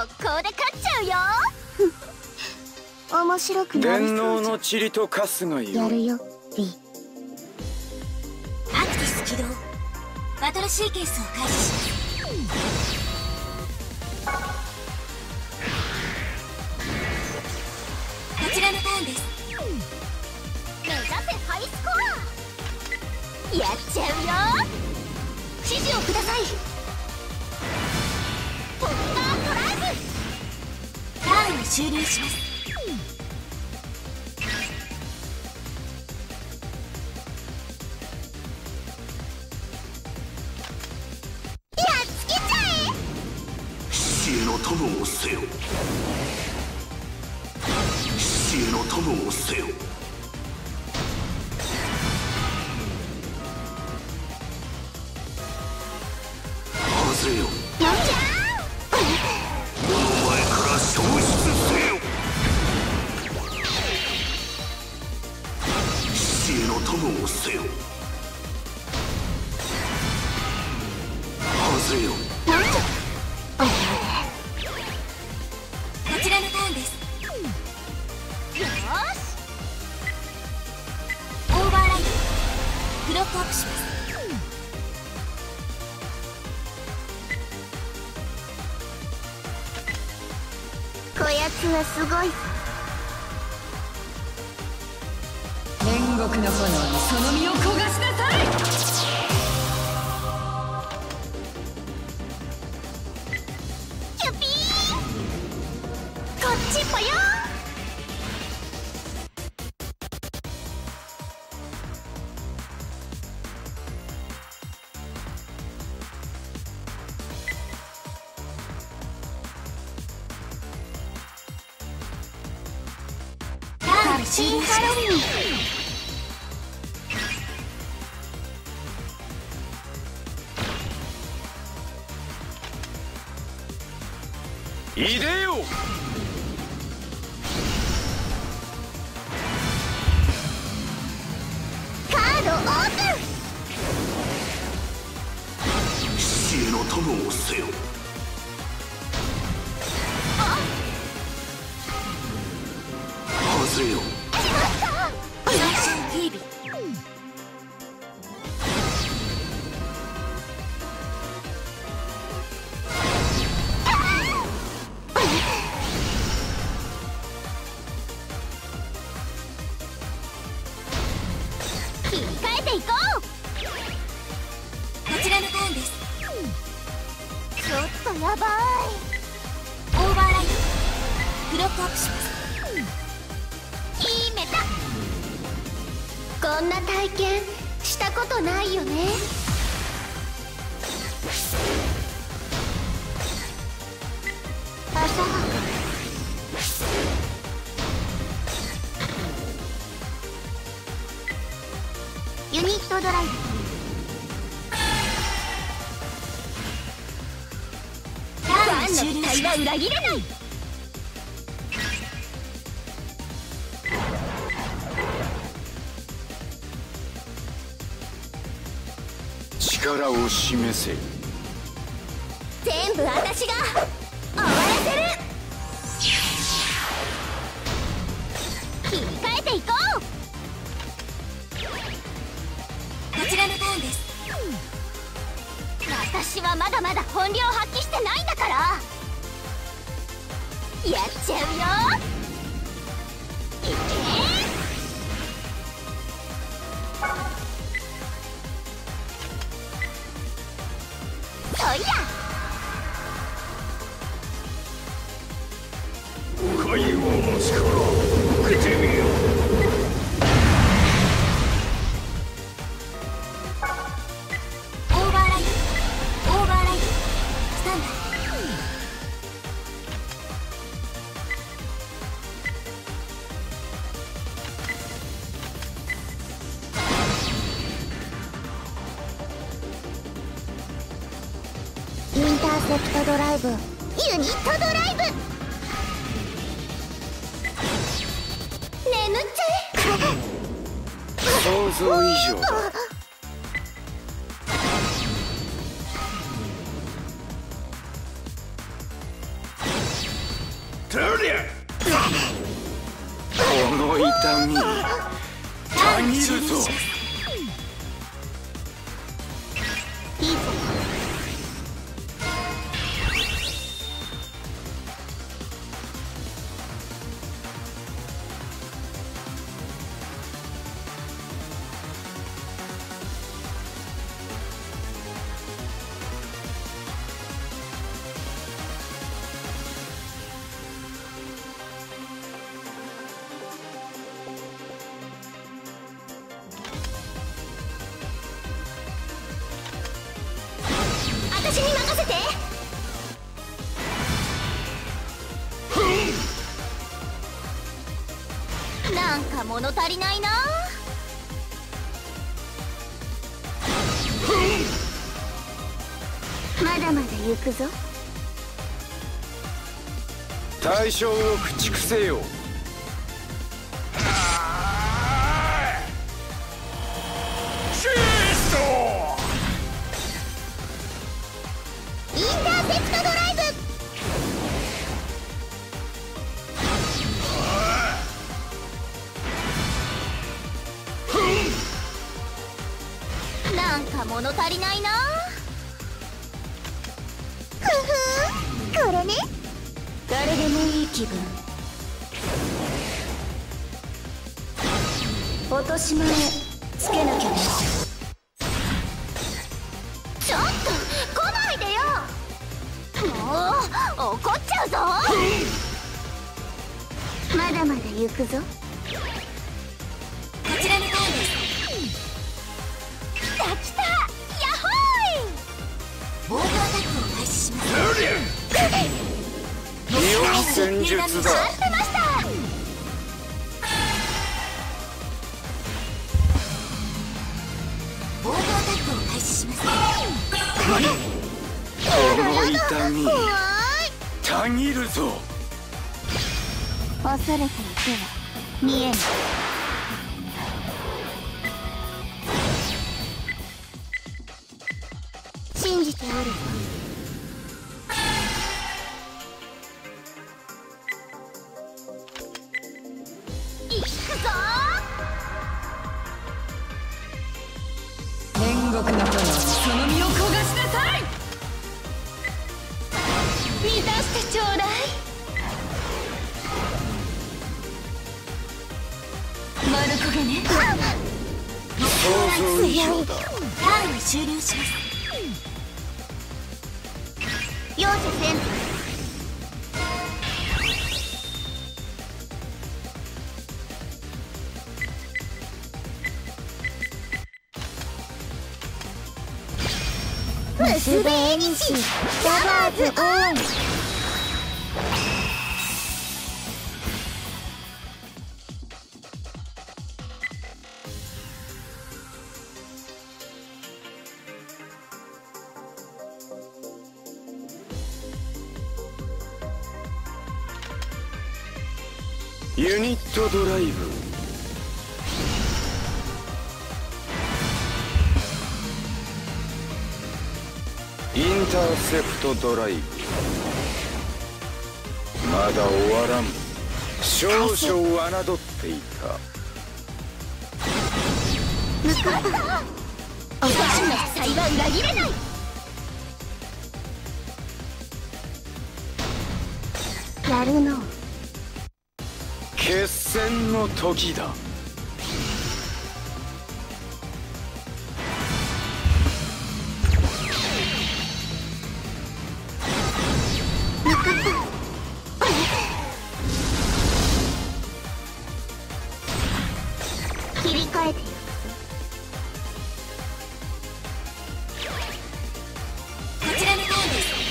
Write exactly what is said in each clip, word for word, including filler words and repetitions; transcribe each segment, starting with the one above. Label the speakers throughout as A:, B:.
A: 攻で勝っちゃうよ。面白くなりそうじゃん。
B: 電脳の塵と化すがよい。
A: やるよリ。
C: アクティス起動。バトルシーケンスを開始します。こちらのターンです。
A: 目指せハイスコア。やっちゃうよ。指示をください。ポッカードライブ。
C: ターンを終了します。
A: やっつけちゃえ。
D: 死への友をせよ。死への友をせよ。外れよ。
A: なんじゃ
D: この前から消失せよ。死への友をせよ。外れよ。
A: なんじゃ。
C: こちらのターンです。
A: よーし。
C: オーバーライド。ブロックアップします。
A: こやつはすごい。
E: 天国の炎にその身を焦がしなさい。
A: キュピー。こっちぽよ。
C: ターンを終了します。
B: いでよ。
A: カードオープン。
D: 死への友をせよ。外れよ。
C: 最初のフィービー。
A: 切り替えていこう。
C: こちらのターンです。
A: ちょっとやばい。
C: オーバーライド。ブロックアップします。
A: 決めた。こんな体験したことないよね。浅はか。ユニットドライブ。
C: ターンを終了します。
A: 裏切れない。
B: 力を示せ。
A: 全部私が終わらせる。切り替えていこう。
C: こちらのターンです。
A: 私はまだまだ本領発揮してないんだから。やっちゃうよ。いけー。そいや。
D: 海王の力受けてみよう。
C: オーバーライド。オーバーライド。スタンバイ。
A: インターセプトドライブ。ユニットドライブ。眠っちゃえ。
B: 想像以上だ。
A: 切
B: この痛みたぎるぞ。
A: いいぞ。私に任せて。なんか物足りないな。まだまだ行くぞ。
B: 対象を駆逐せよ。
A: インターセプトドライブ。なんか物足りないな。ふふん、これね。誰でもいい気分。落とし前つけなきゃね。ちょっと来ないでよ。もう怒っちゃうぞ。まだまだ行くぞ。
C: こちらのターンです。
A: 来た来た、ヤッホ
C: ボードアタックを開始します。
B: 利用戦術だ。
A: ーイ。待ってました。
C: ボードアタックを開始します。
B: この痛み
A: 怖い。
B: たぎるぞ。
A: 恐れていては見えない。信じておるよ。行くぞ。
E: 煉獄の炎にその身を焦がしなさい。
A: 満たしてちょうだい。
E: 丸焦げね。
B: 想像以上だ。
C: ターンを終了します。
A: 容赦せんぞ。結べ縁にしダバーズオン。
B: ユニットドライブ。インターセプトドライブ。まだ終わらん。少々侮っていた。
A: 私の期待は裏切れない。やるの。
B: 決戦の時だ。
A: 切り替えてよ。
C: こちらのターンです。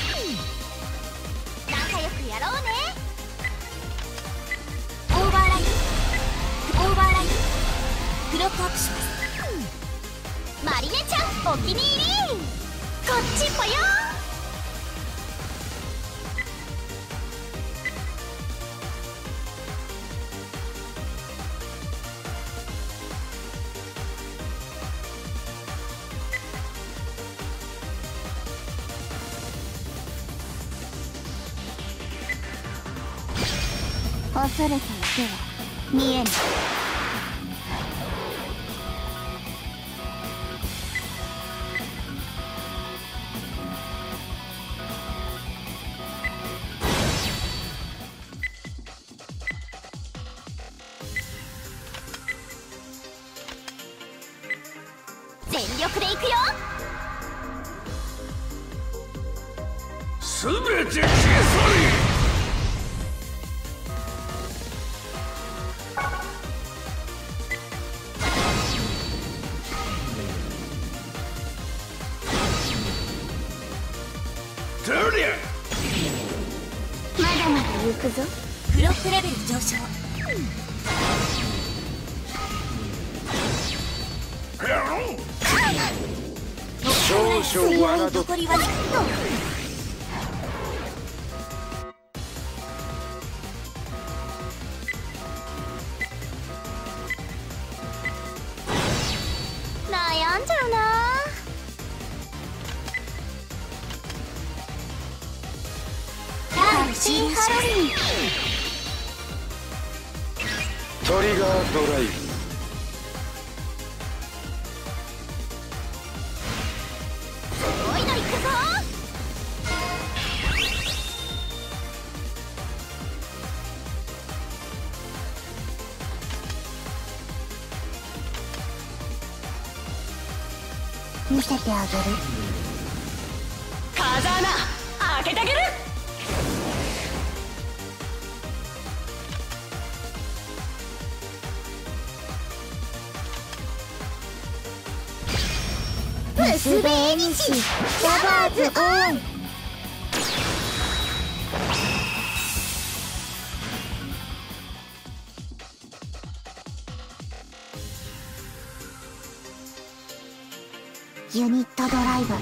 A: 仲良くやろうね。
C: オーバーライト、オーバーライト、フロットアップします。
A: マリネちゃんお気に入り。こっちぽよ。 恐れていては見えない。全力でいくよ。
D: すべて消え去り。
C: まだまだ行くぞ。
A: ブロックレベル上昇。
B: 少々侮っ
A: 残りはちょっと悩んじゃうな。新ハロウィン。
B: トリガードライブ。
A: すごいのいくぞ。見せてあげる。
E: 風穴開けてあげる。
A: 結べ縁にしラバーズオン。ユニットドライブ。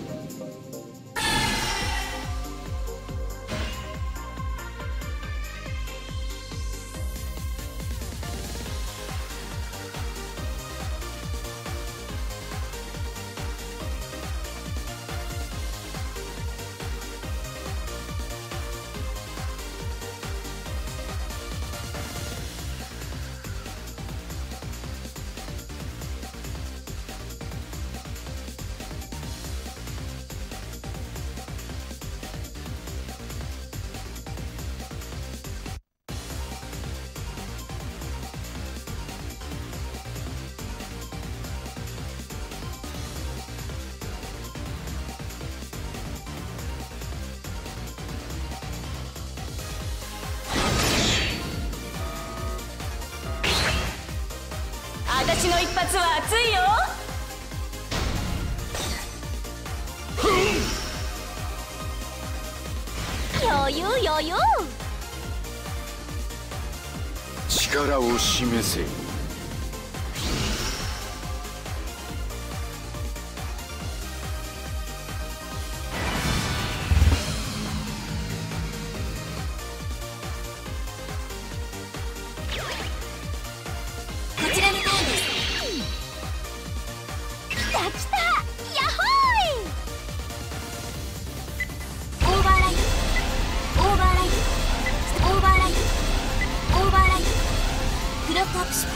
E: 私の一発は熱いよ。
A: 余裕余裕。
B: 力を示せ。
A: こちらみたいです。来た来た、ヤッホーイ。オーバーライト、オーバーライト、オーバーライト、オーバーライト。ブロックアップします。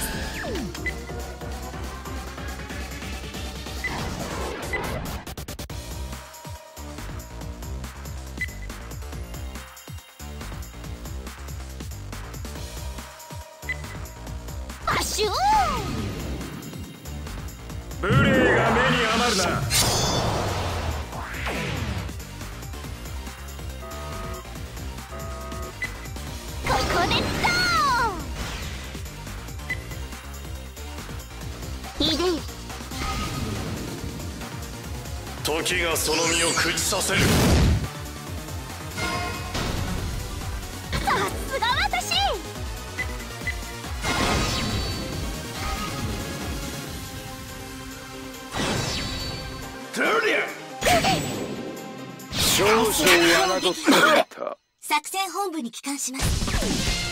A: バシューン。
B: 無礼が目に余るな。
A: ここでドーン。いでよ。
D: 時がその身を朽ちさせる。
A: さすが私。
B: 少々侮っていた。
A: 作戦本部に帰還します。